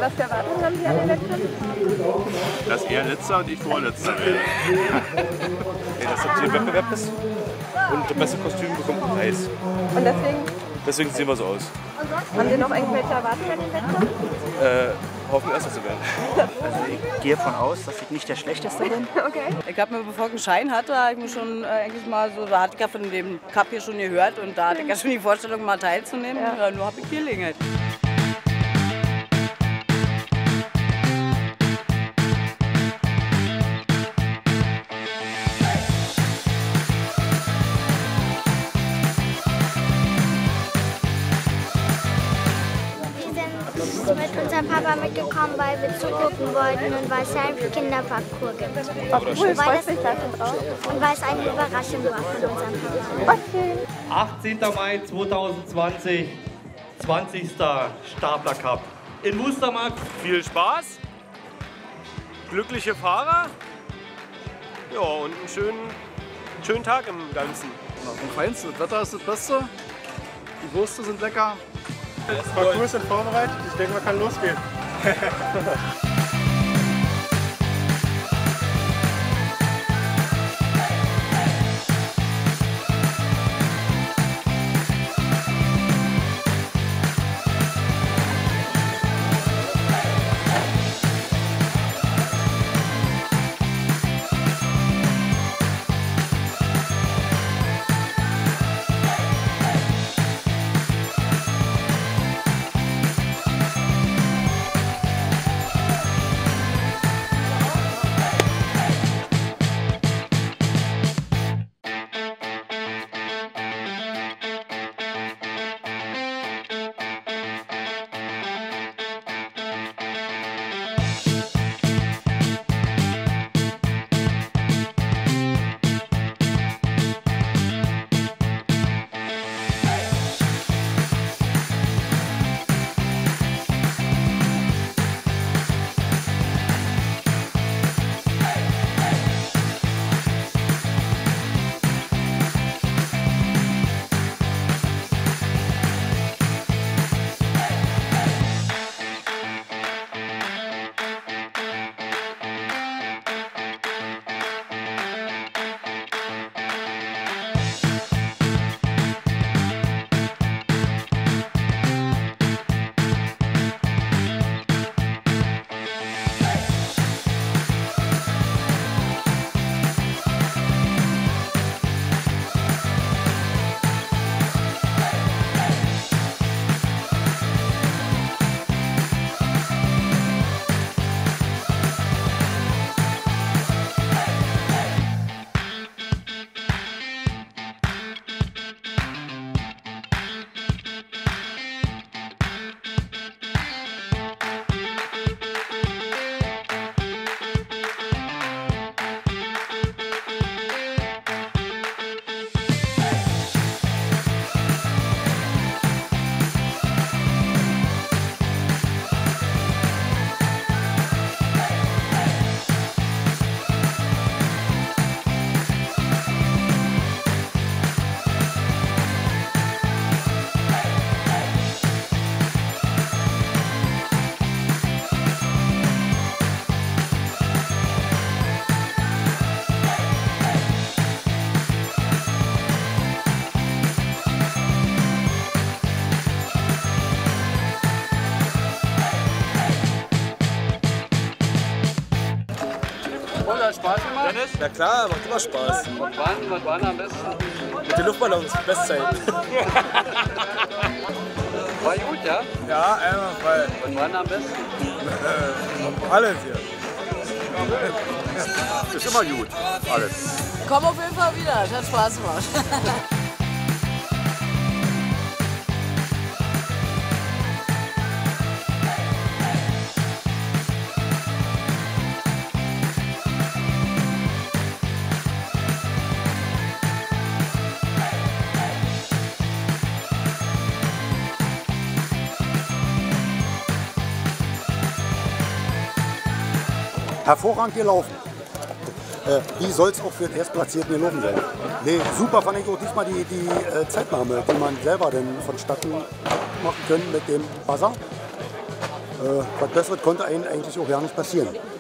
Was für Erwartungen haben Sie an den Wettkampf? Dass er letzter und ich vorletzter werde. Dass das hier Wettbewerb ist und das beste Kostüm bekommt einen Preis. Und Deswegen sehen wir so aus. haben Sie noch irgendwelche Erwartungen an den Wettkampf? Hoffen, Erster zu werden. Also ich gehe davon aus, dass ich nicht der Schlechteste bin. Okay. Ich habe mir, bevor ich einen Schein hatte, habe ich mir schon eigentlich mal so, da hatte ich ja von dem Cup hier schon gehört und da hatte ich ja schon die Vorstellung, mal teilzunehmen. Ja, nur habe ich die Gelegenheit. Mit unserem Papa mitgekommen, weil wir zugucken wollten und weil es ja einen Kinderparcours gibt. Ach cool, freut mich da schon drauf. Und weil es eine Überraschung war von unserem Papa. Okay. 18. Mai 2020, 20. Stapler Cup in Mustermarkt. Viel Spaß, glückliche Fahrer, ja, und einen schönen Tag im Ganzen. Am feinsten, das Wetter ist das Beste, die Würste sind lecker. Das Parcours sind vorbereitet, ich denke, man kann losgehen. Hat Spaß gemacht? Dennis? Na klar, macht immer Spaß. Was waren am besten? Mit den Luftballons, Bestzeit. War gut, ja? Ja, einmal. Was waren am besten? Alles hier. Ist immer gut, alles. Komm auf jeden Fall wieder, es hat Spaß gemacht. Hervorragend gelaufen. Wie soll es auch für den Erstplatzierten gelaufen sein? Nee, super fand ich auch diesmal die Zeitnahme, die man selber dann vonstatten machen können mit dem Buzzer. Was Besseres konnte einem eigentlich auch gar nicht passieren.